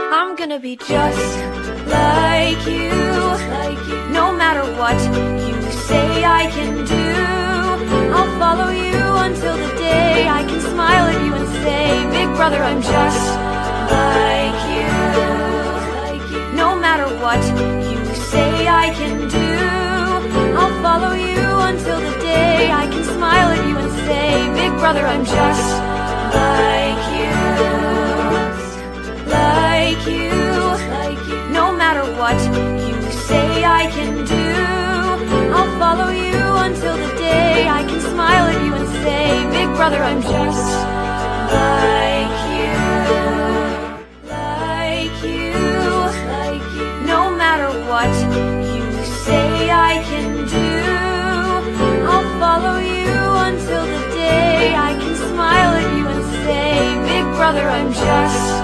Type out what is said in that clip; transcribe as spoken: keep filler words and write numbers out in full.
I'm gonna be just like you, like you. No matter what you say I can do, I'll follow you until the day I can smile at you and say, big brother, I'm just like you, like you. No matter what you say I can do, I'll follow you until the day I can smile at you and say, big brother, I'm just like you, like you, like you. No matter what you say I can do, I'll follow you until the day I can smile at you and say, big brother, I'm just like you, like you, like you. No matter what you say I can do, I'll follow you until the day I can smile at you and say, big brother, I'm just